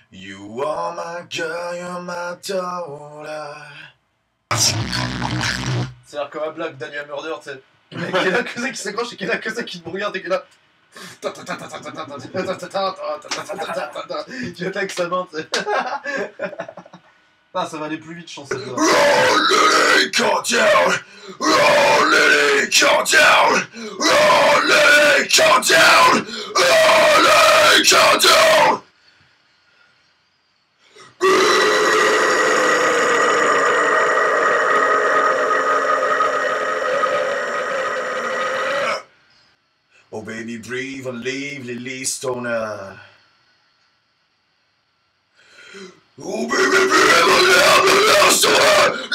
You are my girl, you're my daughter. C'est alors comme un blague Daniel Murder, tu sais. Le mec qui a que ça qui s'accroche et qui a que ça qui te regarde et qui est là. Tu attaques sa main, tu sais. Ah, ça va aller plus vite, je pense. Oh, Lily, calm down! Oh, Lily, calm down! Oh, Lily, calm down! Oh, Lily, calm down! Oh, baby, breathe and leave Lily Stoner. Oh, baby, breathe and leave Lily Stoner!